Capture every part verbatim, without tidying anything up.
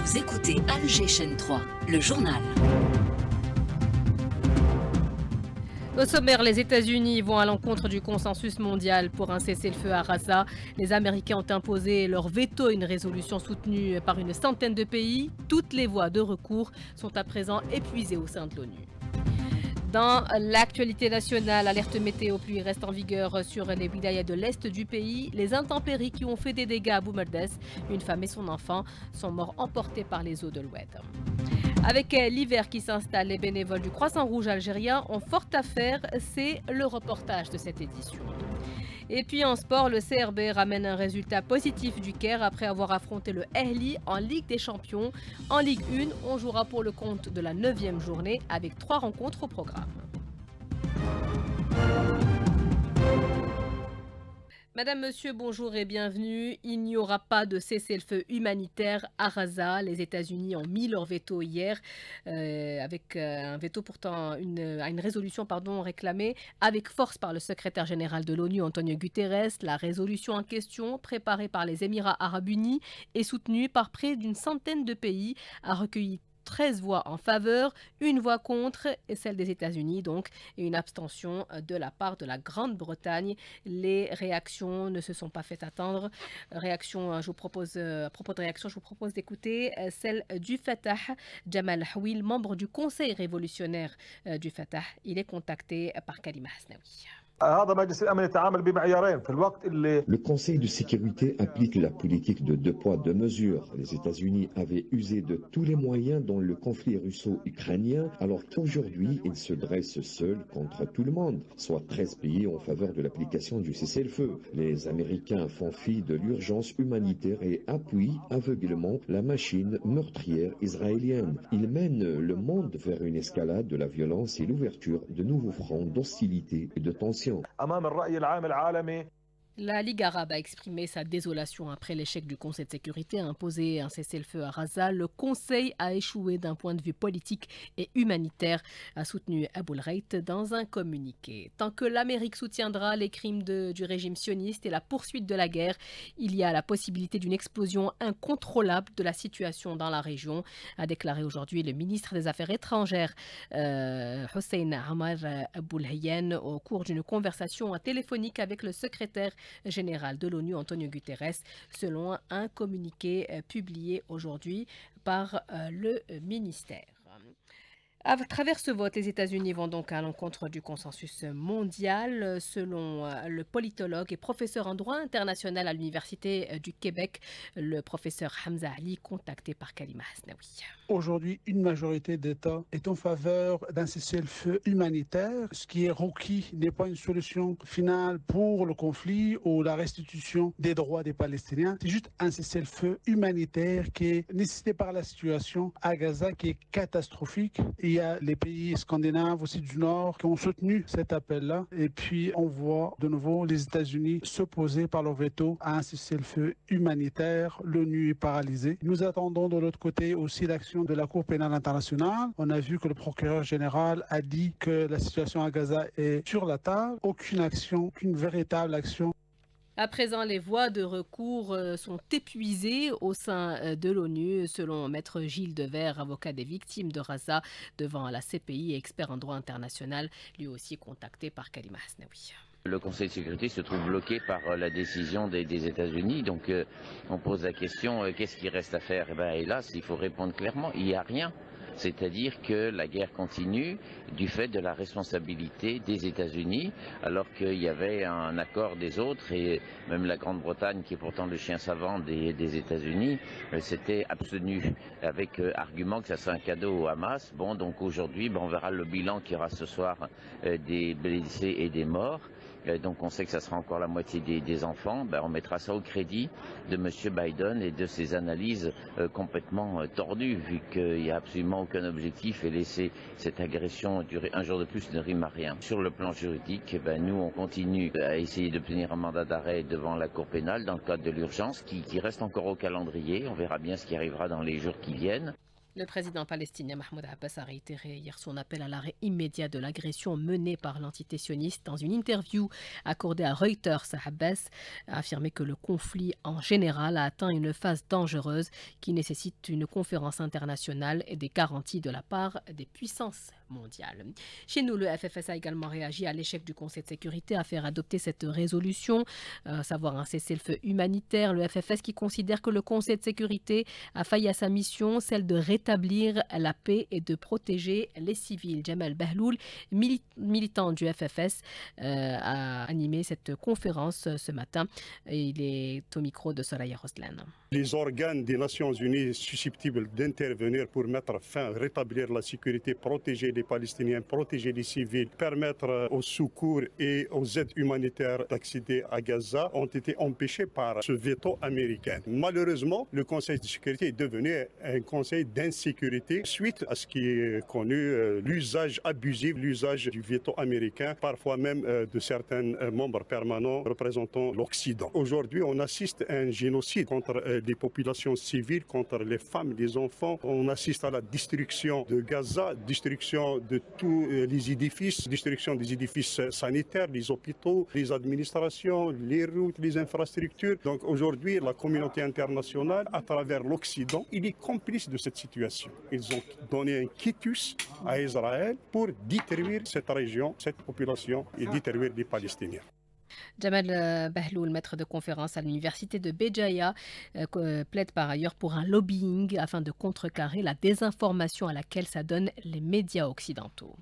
Vous écoutez Alger Chaîne trois, le journal. Au sommaire, les États-Unis vont à l'encontre du consensus mondial pour un cessez-le-feu à Gaza. Les Américains ont imposé leur veto à une résolution soutenue par une centaine de pays. Toutes les voies de recours sont à présent épuisées au sein de l'ONU. Dans l'actualité nationale, alerte météo pluie reste en vigueur sur les wilayas de l'est du pays. Les intempéries qui ont fait des dégâts à Boumerdes, une femme et son enfant sont morts emportés par les eaux de l'Oued. Avec l'hiver qui s'installe, les bénévoles du Croissant Rouge algérien ont fort à faire. C'est le reportage de cette édition. Et puis en sport, le C R B ramène un résultat positif du Caire après avoir affronté le Ahly en Ligue des Champions. En Ligue un, on jouera pour le compte de la neuvième journée avec trois rencontres au programme. Madame, Monsieur, bonjour et bienvenue. Il n'y aura pas de cessez-le-feu humanitaire à Gaza. Les États-Unis ont mis leur veto hier, euh, avec euh, un veto pourtant une, à une résolution pardon, réclamée avec force par le secrétaire général de l'ONU, Antonio Guterres. La résolution en question, préparée par les Émirats arabes unis et soutenue par près d'une centaine de pays, a recueilli treize voix en faveur, une voix contre, et celle des États-Unis donc, et une abstention de la part de la Grande-Bretagne. Les réactions ne se sont pas fait attendre. Réaction, je vous propose, à propos de réaction, je vous propose d'écouter celle du Fatah, Jamal Houil, membre du Conseil révolutionnaire du Fatah. Il est contacté par Kalima Hasnaoui. Le Conseil de sécurité applique la politique de deux poids, deux mesures. Les États-Unis avaient usé de tous les moyens dans le conflit russo-ukrainien, alors qu'aujourd'hui, ils se dressent seuls contre tout le monde, soit treize pays en faveur de l'application du cessez-le-feu. Les Américains font fi de l'urgence humanitaire et appuient aveuglément la machine meurtrière israélienne. Ils mènent le monde vers une escalade de la violence et l'ouverture de nouveaux fronts d'hostilité et de tension. La Ligue arabe a exprimé sa désolation après l'échec du Conseil de sécurité à imposer un cessez-le-feu à Gaza. Le Conseil a échoué d'un point de vue politique et humanitaire, a soutenu Aboul Reit dans un communiqué. Tant que l'Amérique soutiendra les crimes de, du régime sioniste et la poursuite de la guerre, il y a la possibilité d'une explosion incontrôlable de la situation dans la région, a déclaré aujourd'hui le ministre des Affaires étrangères euh, Hossein Amar Aboulhayan au cours d'une conversation téléphonique avec le secrétaire général de l'ONU, Antonio Guterres, selon un communiqué publié aujourd'hui par le ministère. À travers ce vote, les États-Unis vont donc à l'encontre du consensus mondial. Selon le politologue et professeur en droit international à l'Université du Québec, le professeur Hamza Ali, contacté par Kalima Hasnaoui. Aujourd'hui, une majorité d'États est en faveur d'un cessez-le-feu humanitaire. Ce qui est requis n'est pas une solution finale pour le conflit ou la restitution des droits des Palestiniens. C'est juste un cessez-le-feu humanitaire qui est nécessité par la situation à Gaza qui est catastrophique. Il y a les pays scandinaves aussi du Nord qui ont soutenu cet appel-là. Et puis, on voit de nouveau les États-Unis s'opposer par leur veto à un cessez-le-feu humanitaire. L'ONU est paralysée. Nous attendons de l'autre côté aussi l'action de la Cour pénale internationale. On a vu que le procureur général a dit que la situation à Gaza est sur la table. Aucune action, aucune véritable action. À présent, les voies de recours sont épuisées au sein de l'ONU, selon Maître Gilles Devers, avocat des victimes de Gaza, devant la C P I et expert en droit international, lui aussi contacté par Kalima Hasnaoui. Le Conseil de sécurité se trouve bloqué par la décision des, des États-Unis, donc euh, on pose la question, euh, qu'est-ce qu'il reste à faire? Eh bien, hélas, il faut répondre clairement, il n'y a rien. C'est-à-dire que la guerre continue du fait de la responsabilité des États-Unis, alors qu'il y avait un accord des autres, et même la Grande-Bretagne, qui est pourtant le chien savant des, des États-Unis, euh, s'était abstenue, avec euh, argument que ça serait un cadeau au Hamas. Bon, donc aujourd'hui, ben, on verra le bilan qu'il y aura ce soir euh, des blessés et des morts. Donc on sait que ça sera encore la moitié des, des enfants. Ben, on mettra ça au crédit de M. Biden et de ses analyses euh, complètement euh, tordues, vu qu'il n'y a absolument aucun objectif, et laisser cette agression durer un jour de plus ne rime à rien. Sur le plan juridique, ben, nous on continue à essayer d'obtenir un mandat d'arrêt devant la Cour pénale dans le cadre de l'urgence qui, qui reste encore au calendrier. On verra bien ce qui arrivera dans les jours qui viennent. Le président palestinien Mahmoud Abbas a réitéré hier son appel à l'arrêt immédiat de l'agression menée par l'entité sioniste. Dans une interview accordée à Reuters, Abbas a affirmé que le conflit en général a atteint une phase dangereuse qui nécessite une conférence internationale et des garanties de la part des puissances mondiales. Chez nous, le F F S a également réagi à l'échec du Conseil de sécurité à faire adopter cette résolution, à savoir un cessez-le-feu humanitaire. Le F F S qui considère que le Conseil de sécurité a failli à sa mission, celle de rétablir la paix et de protéger les civils. Jamal Bahloul, militant du F F S, euh, a animé cette conférence ce matin. Et il est au micro de Soraya Roslan. Les organes des Nations Unies susceptibles d'intervenir pour mettre fin, rétablir la sécurité, protéger les Palestiniens, protéger les civils, permettre aux secours et aux aides humanitaires d'accéder à Gaza ont été empêchés par ce veto américain. Malheureusement, le Conseil de sécurité est devenu un conseil d'insécurité suite à ce qui est connu, euh, l'usage abusif, l'usage du veto américain, parfois même euh, de certains euh, membres permanents représentant l'Occident. Aujourd'hui, on assiste à un génocide contre euh, les populations civiles, contre les femmes, les enfants. On assiste à la destruction de Gaza, destruction de tous euh, les édifices, destruction des édifices sanitaires, les hôpitaux, les administrations, les routes, les infrastructures. Donc aujourd'hui, la communauté internationale, à travers l'Occident, il est complice de cette situation. Ils ont donné un quitus à Israël pour détruire cette région, cette population et détruire les Palestiniens. Jamal Bahloul, maître de conférence à l'université de Béjaïa, euh, plaide par ailleurs pour un lobbying afin de contrecarrer la désinformation à laquelle s'adonnent les médias occidentaux.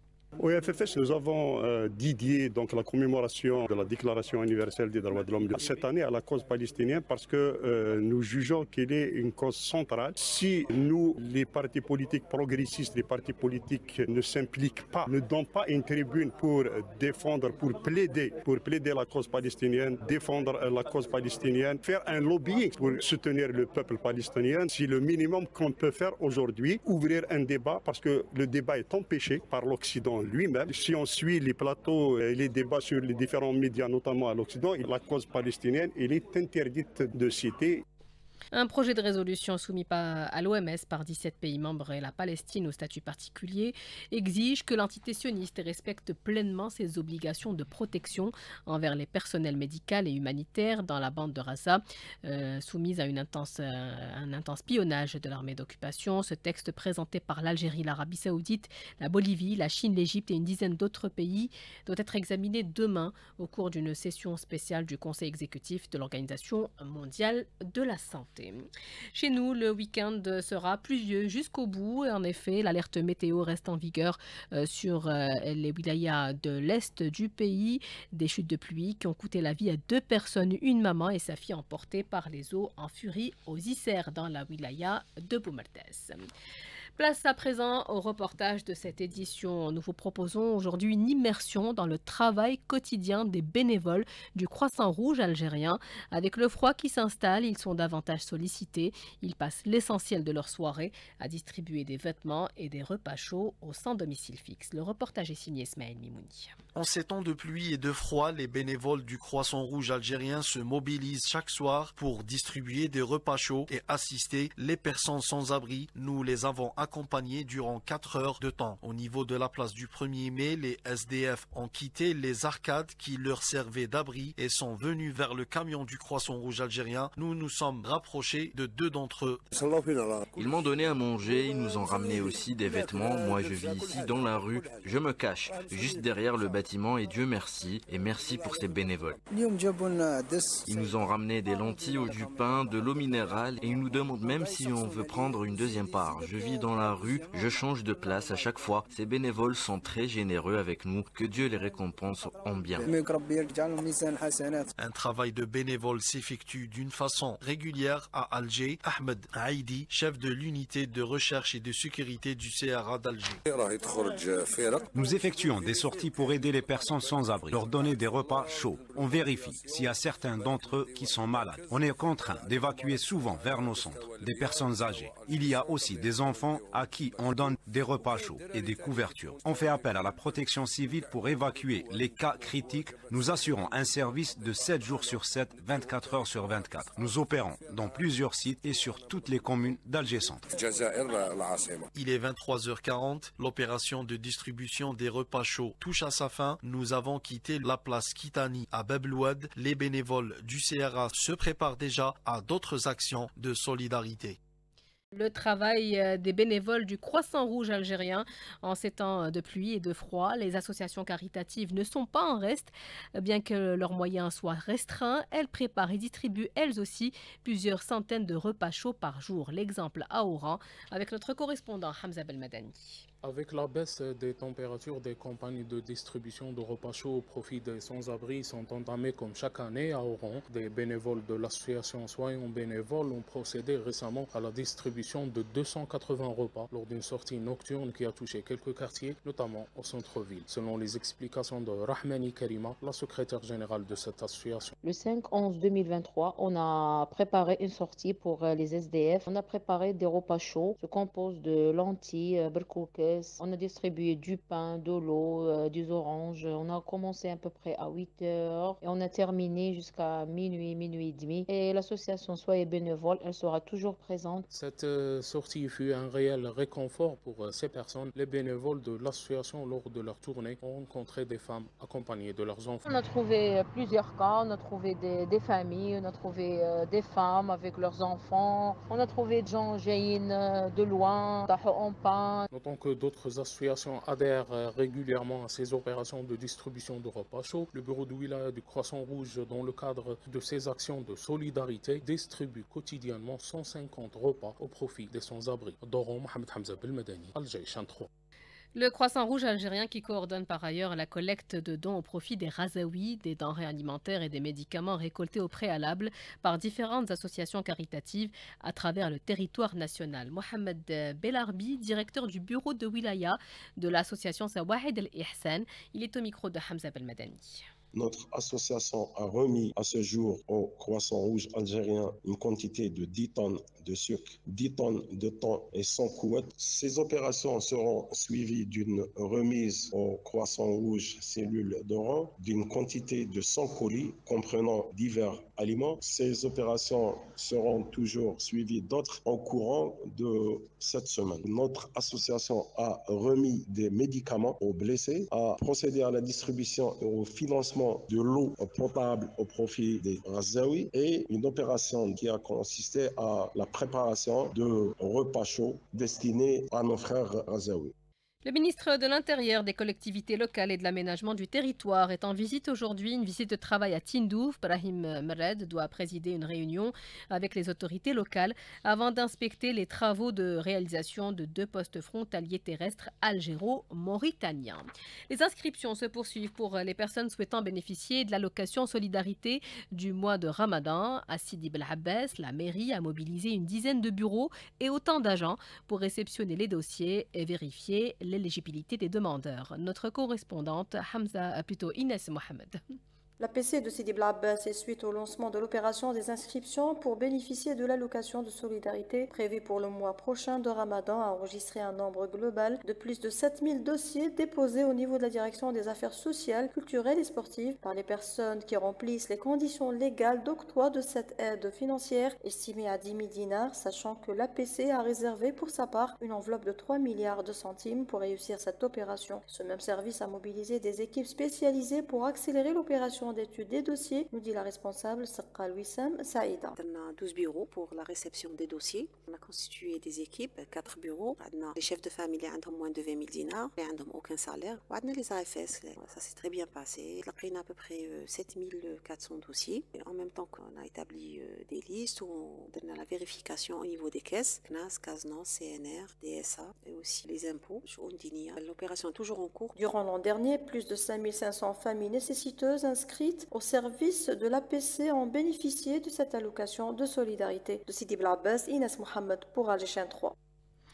Au F F S, nous avons euh, dédié donc, la commémoration de la Déclaration universelle des droits de l'homme cette année à la cause palestinienne parce que euh, nous jugeons qu'elle est une cause centrale. Si nous, les partis politiques progressistes, les partis politiques ne s'impliquent pas, ne donnent pas une tribune pour défendre, pour plaider, pour plaider la cause palestinienne, défendre la cause palestinienne, faire un lobbying pour soutenir le peuple palestinien, c'est le minimum qu'on peut faire aujourd'hui, ouvrir un débat parce que le débat est empêché par l'Occident lui-même. Si on suit les plateaux et les débats sur les différents médias, notamment à l'Occident, la cause palestinienne, elle est interdite de citer. Un projet de résolution soumis à l'O M S par dix-sept pays membres et la Palestine au statut particulier exige que l'entité sioniste respecte pleinement ses obligations de protection envers les personnels médicaux et humanitaires dans la bande de Gaza, euh, soumise à une intense, euh, un intense pionnage de l'armée d'occupation. Ce texte présenté par l'Algérie, l'Arabie Saoudite, la Bolivie, la Chine, l'Égypte et une dizaine d'autres pays doit être examiné demain au cours d'une session spéciale du Conseil exécutif de l'Organisation mondiale de la santé. Chez nous, le week-end sera pluvieux jusqu'au bout. En effet, l'alerte météo reste en vigueur euh, sur euh, les wilayas de l'est du pays. Des chutes de pluie qui ont coûté la vie à deux personnes, une maman et sa fille emportées par les eaux en furie aux Isères dans la wilaya de Boumertes. Place à présent au reportage de cette édition. Nous vous proposons aujourd'hui une immersion dans le travail quotidien des bénévoles du Croissant Rouge algérien. Avec le froid qui s'installe, ils sont davantage sollicités. Ils passent l'essentiel de leur soirée à distribuer des vêtements et des repas chauds au sans domicile fixe. Le reportage est signé Ismaël Mimouni. En ces temps de pluie et de froid, les bénévoles du Croissant Rouge algérien se mobilisent chaque soir pour distribuer des repas chauds et assister les personnes sans abri. Nous les avons accompagnés durant quatre heures de temps. Au niveau de la place du premier mai, les S D F ont quitté les arcades qui leur servaient d'abri et sont venus vers le camion du Croissant Rouge algérien. Nous nous sommes rapprochés de deux d'entre eux. Ils m'ont donné à manger, ils nous ont ramené aussi des vêtements. Moi je vis ici dans la rue, je me cache juste derrière le bâtiment et Dieu merci et merci pour ces bénévoles. Ils nous ont ramené des lentilles, du pain, de l'eau minérale et ils nous demandent même si on veut prendre une deuxième part. Je vis dans la rue, je change de place à chaque fois. Ces bénévoles sont très généreux avec nous, que Dieu les récompense en bien. Un travail de bénévole s'effectue d'une façon régulière à Alger. Ahmed Aïdi, chef de l'unité de recherche et de sécurité du C R A d'Alger. Nous effectuons des sorties pour aider les personnes sans abri, leur donner des repas chauds. On vérifie s'il y a certains d'entre eux qui sont malades. On est contraint d'évacuer souvent vers nos centres des personnes âgées. Il y a aussi des enfants gens à qui on donne des repas chauds et des couvertures. On fait appel à la protection civile pour évacuer les cas critiques. Nous assurons un service de sept jours sur sept, vingt-quatre heures sur vingt-quatre. Nous opérons dans plusieurs sites et sur toutes les communes d'Alger Centre. Il est vingt-trois heures quarante. L'opération de distribution des repas chauds touche à sa fin. Nous avons quitté la place Kitani à Bab el Oued. Les bénévoles du C R A se préparent déjà à d'autres actions de solidarité. Le travail des bénévoles du Croissant Rouge algérien en ces temps de pluie et de froid. Les associations caritatives ne sont pas en reste. Bien que leurs moyens soient restreints, elles préparent et distribuent elles aussi plusieurs centaines de repas chauds par jour. L'exemple à Oran avec notre correspondant Hamza Belmadani. Avec la baisse des températures, des campagnes de distribution de repas chauds au profit des sans-abri sont entamées comme chaque année à Oran. Des bénévoles de l'association Soyons Bénévoles ont procédé récemment à la distribution de deux cent quatre-vingts repas lors d'une sortie nocturne qui a touché quelques quartiers, notamment au centre-ville. Selon les explications de Rahmani Karima, la secrétaire générale de cette association. Le cinq onze deux mille vingt-trois, on a préparé une sortie pour les S D F. On a préparé des repas chauds, se compose de lentilles, berkouke. On a distribué du pain, de l'eau, euh, des oranges. On a commencé à peu près à huit heures et on a terminé jusqu'à minuit, minuit et demi. Et l'association Soyez Bénévole, elle sera toujours présente. Cette euh, sortie fut un réel réconfort pour euh, ces personnes. Les bénévoles de l'association, lors de leur tournée, ont rencontré des femmes accompagnées de leurs enfants. On a trouvé plusieurs cas. On a trouvé des, des familles, on a trouvé euh, des femmes avec leurs enfants. On a trouvé des gens jaïn euh, de loin, en pain. Notons que d'autres associations adhèrent régulièrement à ces opérations de distribution de repas chauds. Le bureau de Wilaya du Croissant Rouge, dans le cadre de ces actions de solidarité, distribue quotidiennement cent cinquante repas au profit des sans-abri. Doron Mohamed Hamza Belmadani, Alger trois. Le Croissant Rouge algérien qui coordonne par ailleurs la collecte de dons au profit des Razaouis, des denrées alimentaires et des médicaments récoltés au préalable par différentes associations caritatives à travers le territoire national. Mohamed Belarbi, directeur du bureau de Wilaya de l'association Sawahed el-Ihsan, il est au micro de Hamza Belmadani. Notre association a remis à ce jour au Croissant Rouge algérien une quantité de dix tonnes de sucre, dix tonnes de thon et cent couettes. Ces opérations seront suivies d'une remise au Croissant Rouge cellule d'Oran d'une quantité de cent colis comprenant divers aliments. Ces opérations seront toujours suivies d'autres en courant de cette semaine. Notre association a remis des médicaments aux blessés, a procédé à la distribution et au financement de l'eau potable au profit des Razaouis et une opération qui a consisté à la préparation de repas chauds destinés à nos frères Razaouis. Le ministre de l'Intérieur, des collectivités locales et de l'aménagement du territoire est en visite aujourd'hui, une visite de travail à Tindouf. Brahim Mered doit présider une réunion avec les autorités locales avant d'inspecter les travaux de réalisation de deux postes frontaliers terrestres algéro-mauritaniens. Les inscriptions se poursuivent pour les personnes souhaitant bénéficier de l'allocation solidarité du mois de Ramadan. À Sidi Bel Abbès, la mairie a mobilisé une dizaine de bureaux et autant d'agents pour réceptionner les dossiers et vérifier l'éligibilité des demandeurs. Notre correspondante Hamza, plutôt Inès Mohamed. La P C de Sidi Bel Abbès est suite au lancement de l'opération des inscriptions pour bénéficier de l'allocation de solidarité prévue pour le mois prochain de Ramadan a enregistré un nombre global de plus de sept mille dossiers déposés au niveau de la direction des affaires sociales, culturelles et sportives par les personnes qui remplissent les conditions légales d'octroi de cette aide financière estimée à dix mille dinars, sachant que l'A P C a réservé pour sa part une enveloppe de trois milliards de centimes pour réussir cette opération. Ce même service a mobilisé des équipes spécialisées pour accélérer l'opération d'études des dossiers, nous dit la responsable Sakal Wissam Saïda. On a douze bureaux pour la réception des dossiers. On a constitué des équipes, quatre bureaux. On a les chefs de famille qui ont moins de vingt mille dinars, qui n'ont aucun salaire. On a les A F S, ça s'est très bien passé. On a à peu près sept mille quatre cents dossiers. Et en même temps qu'on a établi des listes où on donne la vérification au niveau des caisses, C N A S, CASNAN, C N R, D S A et aussi les impôts. L'opération est toujours en cours. Durant l'an dernier, plus de cinq mille cinq cents familles nécessiteuses inscrites au service de l'A P C ont bénéficié de cette allocation de solidarité. De Sidi Bel Abbès, Inès Mohamed pour Alger trois.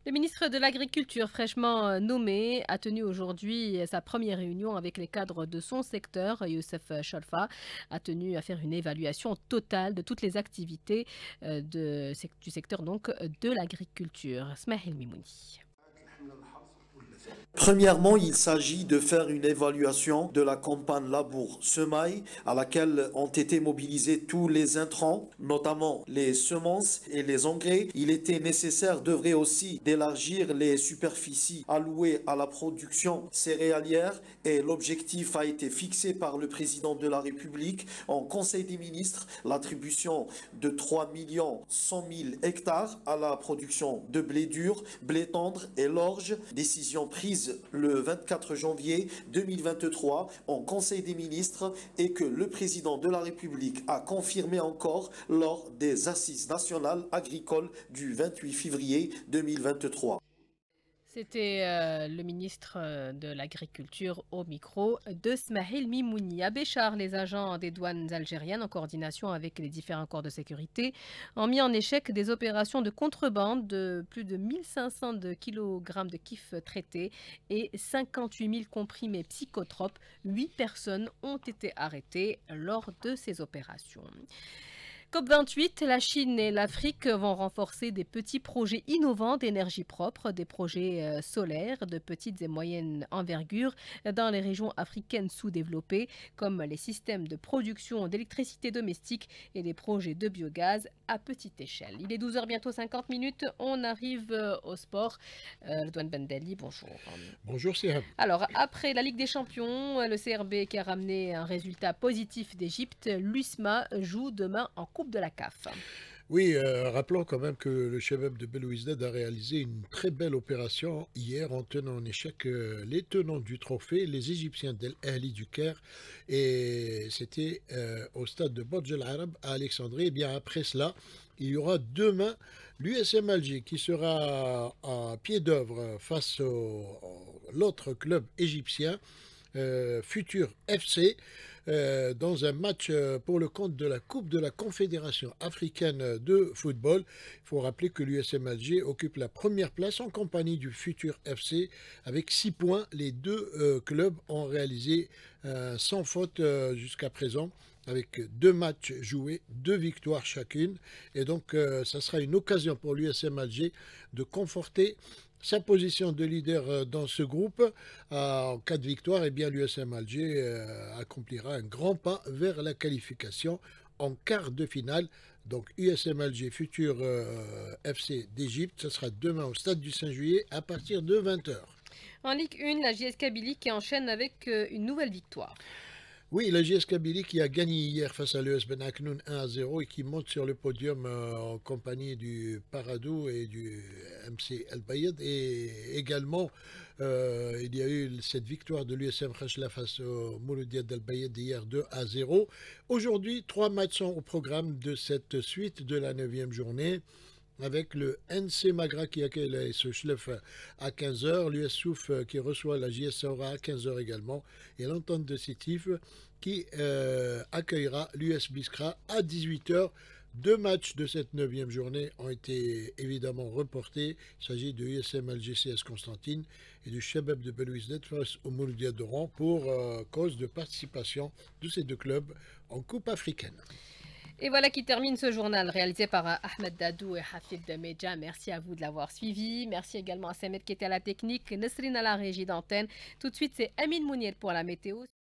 Le ministre de l'Agriculture, fraîchement nommé, a tenu aujourd'hui sa première réunion avec les cadres de son secteur. Youssef Cholfa a tenu à faire une évaluation totale de toutes les activités de, du secteur donc, de l'agriculture. Smahil Mimouni. Premièrement, il s'agit de faire une évaluation de la campagne labour-semaille à laquelle ont été mobilisés tous les intrants, notamment les semences et les engrais. Il était nécessaire d'œuvrer aussi d'élargir les superficies allouées à la production céréalière et l'objectif a été fixé par le président de la République en Conseil des ministres, l'attribution de trois millions cent mille hectares à la production de blé dur, blé tendre et l'orge. Décision prise le vingt-quatre janvier deux mille vingt-trois en Conseil des ministres et que le président de la République a confirmé encore lors des assises nationales agricoles du vingt-huit février deux mille vingt-trois. C'était euh, le ministre de l'Agriculture au micro de Smahil Mimouni. À Béchar, les agents des douanes algériennes, en coordination avec les différents corps de sécurité, ont mis en échec des opérations de contrebande de plus de mille cinq cents de kilogrammes de kiff traités et cinquante-huit mille comprimés psychotropes. Huit personnes ont été arrêtées lors de ces opérations. COP vingt-huit, la Chine et l'Afrique vont renforcer des petits projets innovants d'énergie propre, des projets solaires de petite et moyenne envergure dans les régions africaines sous-développées, comme les systèmes de production d'électricité domestique et les projets de biogaz à petite échelle. Il est douze heures bientôt cinquante minutes, on arrive au sport. Euh, Douane Bendali, bonjour. Bonjour Sihab. Alors, après la Ligue des Champions, le C R B qui a ramené un résultat positif d'Égypte, l'U S M A joue demain en Coupe de la C A F. Oui, euh, rappelons quand même que le Chebab de Belouizdad a réalisé une très belle opération hier en tenant en échec euh, les tenants du trophée, les Égyptiens d'El Ahli du Caire, et c'était euh, au stade de Bodj El Arab à Alexandrie. Et bien après cela, il y aura demain l'U S M Alger qui sera à pied d'œuvre face au, à l'autre club égyptien, euh, Futur F C. Euh, dans un match euh, pour le compte de la Coupe de la Confédération africaine de football. Il faut rappeler que l'U S M Alger occupe la première place en compagnie du Futur F C avec six points. Les deux euh, clubs ont réalisé euh, sans faute euh, jusqu'à présent, avec deux matchs joués, deux victoires chacune. Et donc, euh, ça sera une occasion pour l'U S M Alger de conforter sa position de leader dans ce groupe. En cas de victoire, eh bien, l'U S M Alger euh, accomplira un grand pas vers la qualification en quart de finale. Donc U S M Alger, futur euh, F C d'Égypte, ce sera demain au stade du cinq juillet à partir de vingt heures. En Ligue un, la J S Kabylie qui enchaîne avec euh, une nouvelle victoire. Oui, la J S Kabylie qui a gagné hier face à l'E S Ben Aknoun un à zéro et qui monte sur le podium euh, en compagnie du Paradou et du M C El Bayed. Et également, euh, il y a eu cette victoire de l'U S M Khachla face au Mouloudia El Bayed hier deux à zéro. Aujourd'hui, trois matchs sont au programme de cette suite de la neuvième journée, avec le N C Magra qui accueille la S E Chlef à quinze heures, l'U S Souf qui reçoit la J S Saoura à quinze heures également, et l'Entente de Sétif qui euh, accueillera l'U S Biskra à dix-huit heures. Deux matchs de cette neuvième journée ont été évidemment reportés. Il s'agit de U S M Alger C S Constantine et du Chebab de Belouizdad face au Mouloudia d'Oran pour euh, cause de participation de ces deux clubs en Coupe africaine. Et voilà qui termine ce journal réalisé par Ahmed Dadou et Hafid Medja. Merci à vous de l'avoir suivi. Merci également à Samet qui était à la technique, Nesrine à la régie d'antenne. Tout de suite, c'est Amine Mouniel pour la météo.